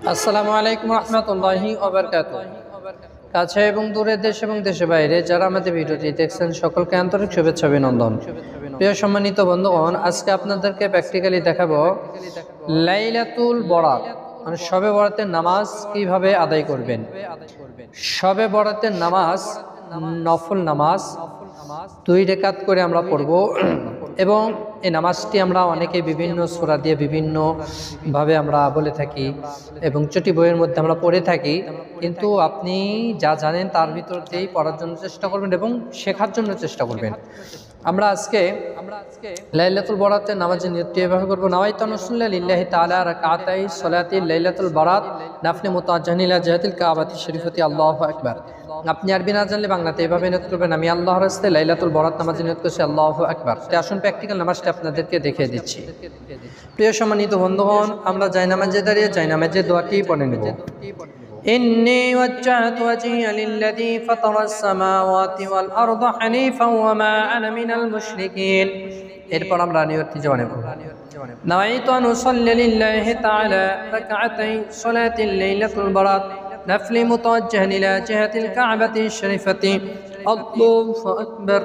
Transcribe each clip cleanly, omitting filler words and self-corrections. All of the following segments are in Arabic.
আসসালামু আলাইকুম রহমতুল্লাহি ওয়া বারাকাতুহু। কাছে এবং দূরে, দেশ এবং দেশের বাইরে যারা আমাদের ভিডিওটি দেখছেন সকলকে আন্তরিক শুভেচ্ছা অভিনন্দন। প্রিয় সম্মানিত বন্ধুগণ, আজকে আপনাদেরকে প্র্যাকটিক্যালি দেখাবো লাইলাতুল বরাত মানে শবে বরাতের নামাজ কিভাবে আদায় করবেন। শবে বরাতের নামাজ নফল নামাজ 2 রাকাত করে আমরা পড়ব এবং এই নামাজটি আমরা অনেকে বিভিন্ন সূরা দিয়ে বিভিন্নভাবে আমরা বলে থাকি এবং ছোটি বইয়ের মধ্যে আমরা পড়ে থাকি, কিন্তু আপনি যা জানেন তার ভিতর দিয়েই পড়ার জন্য চেষ্টা করবেন এবং শেখার জন্য চেষ্টা করবেন। আমরা আজকে লাইলাতুল বরাতের নামাজের নিয়তটি এভাবে করব। নাওয়াইতু আনুসাল্লি লিল্লাহি তাআলা রাকাতাই সলাতি লাইলাতুল বরাত নাফলি মুতাআজ্জাহিন ইলা জিহাতিল কাবাতি শরীফতি আল্লাহু আকবার। আপনি আরবি না জানলে বাংলাতে এভাবে নিয়ত করবেন, আমি আল্লাহর রাস্তায় লাইলাতুল বরাত নামাজের নিয়ত করছি, আল্লাহু আকবার। তাই আসুন প্র্যাকটিক্যাল নামাজটা আপনাদেরকে দেখিয়ে দিচ্ছি। প্রিয় সম্মানিত বন্ধুগণ, আমরা জায়নামাজে দাঁড়িয়ে জায়নামাজের দোয়াটি পড়ে নেব। إني وجهت وجهي للذي فطر السماوات والأرض حنيفا وما أنا من المشركين। এরপর আমরা নিয়তটি জেনে নেব। نويت أن أصلي لله تعالى ركعتي صلاة الليلة البراء نفل متوجه إلى جهة الكعبة الشريفة الله أكبر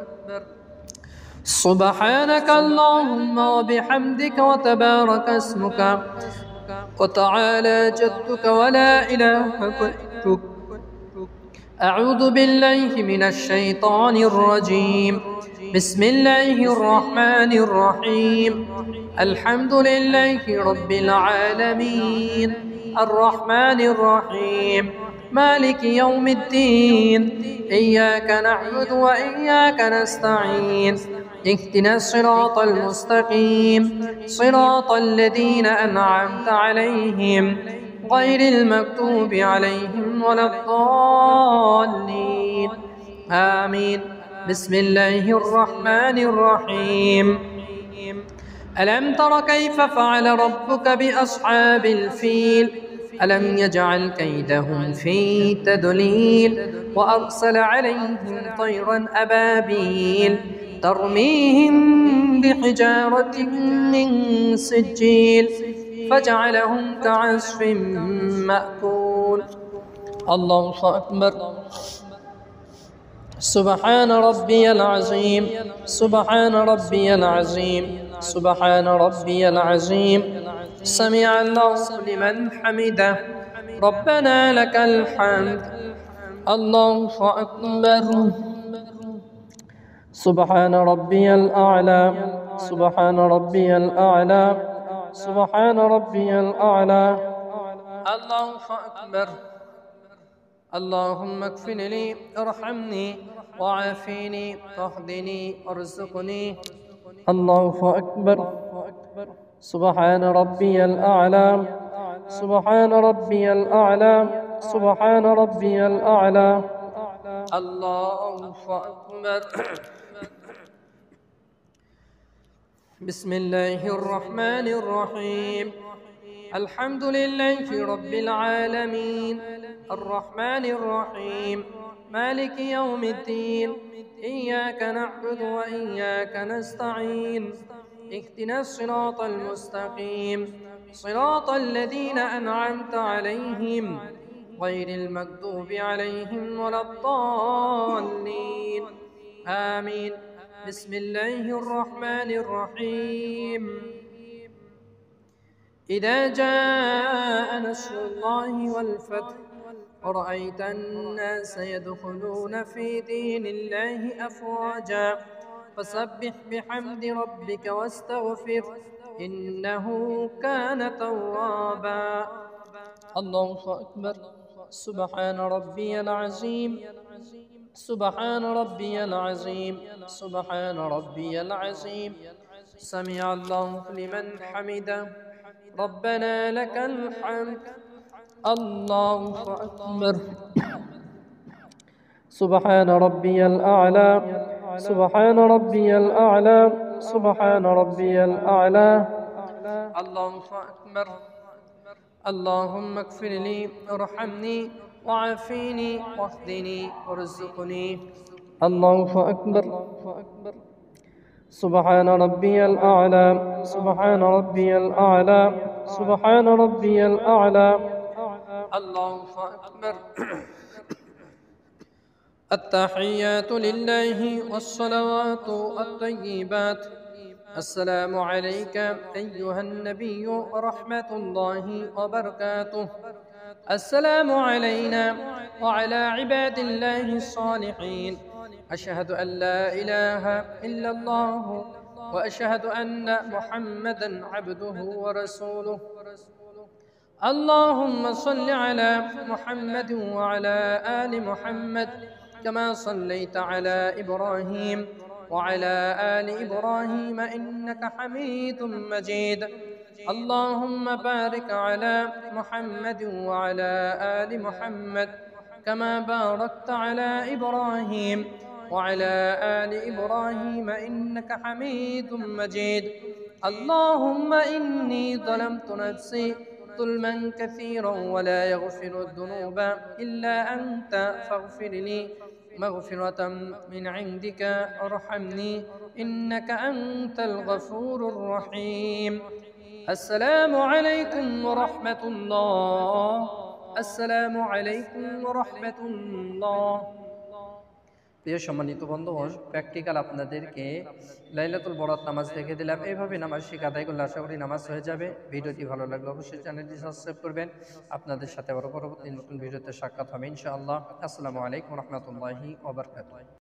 سبحانك اللهم وبحمدك وتبارك اسمك وتعالى جدك ولا إله غيرك أعوذ بالله من الشيطان الرجيم بسم الله الرحمن الرحيم الحمد لله رب العالمين الرحمن الرحيم مالك يوم الدين إياك نعبد وإياك نستعين اهدنا الصراط المستقيم صراط الذين أنعمت عليهم غير المكتوب عليهم ولا الضالين آمين بسم الله الرحمن الرحيم ألم تر كيف فعل ربك بأصحاب الفيل ألم يجعل كيدهم في تدليل وأرسل عليهم طيرا أبابيل ترميهم بحجارة من سجيل فجعلهم كعصف مأكول الله أكبر سبحان ربي العظيم سبحان ربي العظيم سبحان ربي العظيم سمع الله لمن حمده ربنا لك الحمد الله أكبر سبحان ربي الأعلى سبحان ربي الأعلى سبحان ربي الأعلى الله أكبر اللهم اغفر لي ارحمني وعافيني واهدني وارزقني الله أكبر سبحان ربي الأعلى سبحان ربي الأعلى سبحان ربي الأعلى الله أكبر بسم الله الرحمن الرحيم الحمد لله رب العالمين الرحمن الرحيم مالك يوم الدين إياك نعبد وإياك نستعين اهدنا الصراط المستقيم صراط الذين أنعمت عليهم غير المغضوب عليهم ولا الضالين آمين بسم الله الرحمن الرحيم إذا جاء نصر الله والفتح ورأيت الناس يدخلون في دين الله أفواجا فسبح بحمد ربك واستغفر إنه كان توابا الله أكبر سبحان ربي العظيم سبحان ربي العظيم سبحان ربي العظيم سمع الله لمن حمده ربنا لك الحمد الله أكبر سبحان ربي الأعلى سبحان ربي الأعلى سبحان ربي الأعلى الله أكبر اللهم اغفر لي ارحمني وعافيني واهدني وارزقني الله أكبر سبحان ربي الأعلى سبحان ربي الأعلى سبحان ربي الأعلى الله أكبر التحيات لله والصلوات الطيبات السلام عليك أيها النبي ورحمة الله وبركاته السلام علينا وعلى عباد الله الصالحين أشهد أن لا إله إلا الله وأشهد أن محمدا عبده ورسوله اللهم صل على محمد وعلى آل محمد كما صليت على إبراهيم وعلى آل إبراهيم إنك حميد مجيد اللهم بارك على محمد وعلى آل محمد كما باركت على إبراهيم وعلى آل إبراهيم إنك حميد مجيد اللهم إني ظلمت نفسي ظلما كثيرا ولا يغفر الذنوب إلا أنت فاغفر لي مغفرة من عندك ارحمني إنك أنت الغفور الرحيم السلام عليكم ورحمة الله السلام عليكم ورحمة الله প্রিয় সম্মানিত বন্ধুগণ, প্র্যাকটিক্যাল আপনাদেরকে লাইলাতুল বরাত নামাজ দেখে দিলাম। এইভাবে নামাজ শিখে আদায় করলে আশা করি নামাজ হয়ে যাবে। ভিডিওটি ভালো লাগলে অবশ্যই চ্যানেলটি সাবস্ক্রাইব করবেন। আপনাদের সাথে আবার পরবর্তী নতুন ভিডিওতে সাক্ষাৎ হবে ইনশাআল্লাহ। আসসালামু আলাইকুম ওয়া রাহমাতুল্লাহি ওয়া বারাকাতুহু।